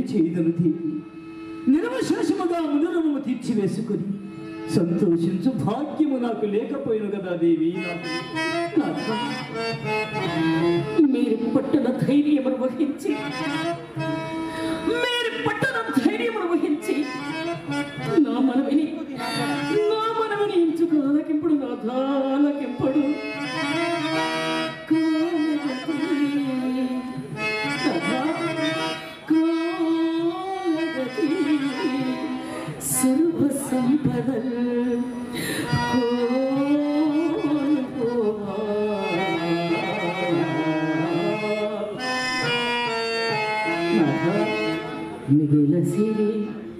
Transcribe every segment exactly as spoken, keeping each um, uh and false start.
చేయదను దేవి. నిర్వశేషముగా మునురము తీర్చివేసుకుని సంతోషించు భాగ్యము నాకు లేకపోయిన కదా దేవి. మీరు పట్టున ధైర్యమును వహించి మీరు పట్టున ధైర్యమును వహించి నా మనవిని నా మనవిని ఎంచుకోలకింపుడు నా ధాలకింపుడు సర్వ సంపదల్ మిగుల సిరి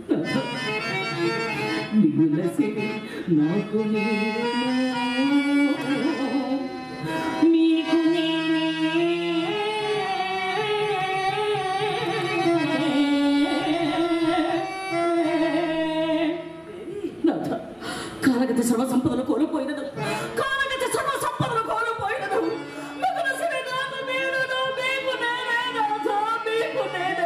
మిగుల సిరి నాకు మీకు నేనే నాథ కాలగత సర్వ సంపదలు కోల్పోయినదు కాలగత సర్వ సంపదలు కోల్పోయినదు మిగుల సిరి నాకు నేను మీకు నేనే నాథ మీకు నేనే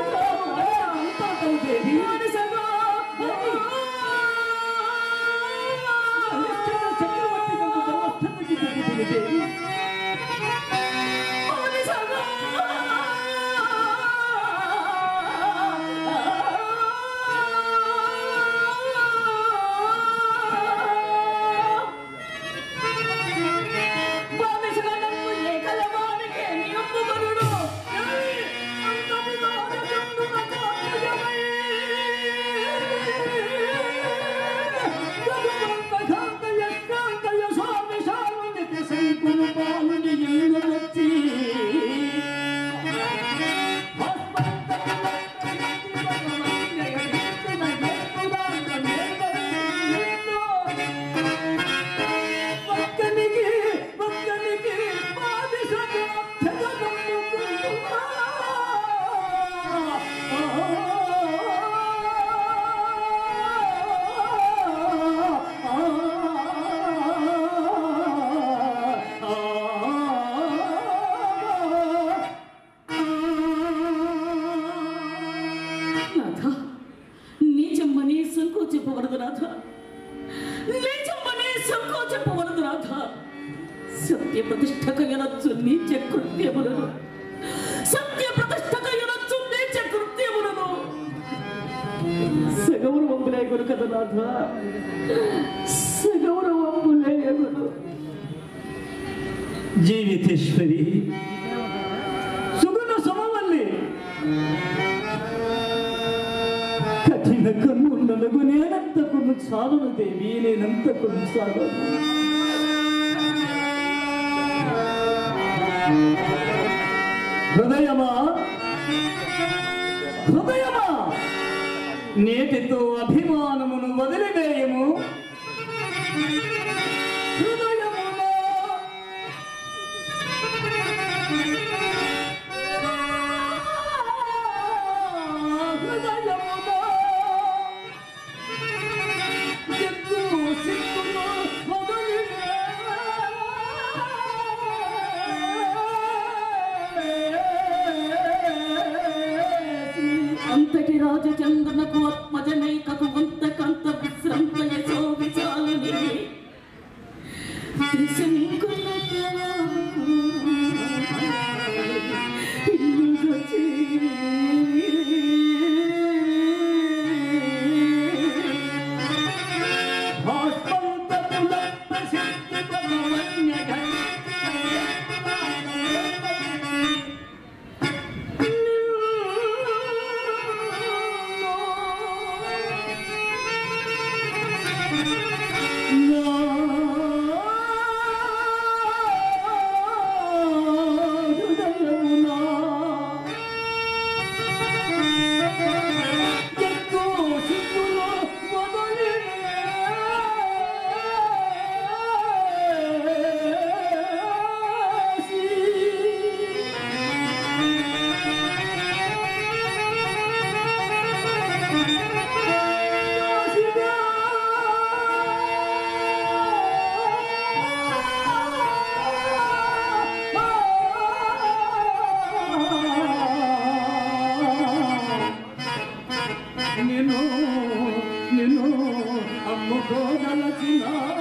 సత్య ప్రతిష్టకయనొచ్చు నీచ కృత్యములను సత్య ప్రతిష్టకయనొచ్చు నీచ కృత్యములను సగౌరవంబులేగును కదా నాథ సగౌరవంబులేగును. జీవితేశ్వరి సుగుణ సమవల్లి కఠిన కన్నుండలకు నేనంత కొను చాలను దేవి నేనంత కొను చాలను. హృదయమా హృదయమా నేటితో అభిమానమును వదిలివేయము. అంతటి రాజచంద్రనకు ఆత్మజనైకకు వంత కంత విశ్రాంత యశో విశాలని నిన్ను నిన్ను అమ్ముకోదలచిన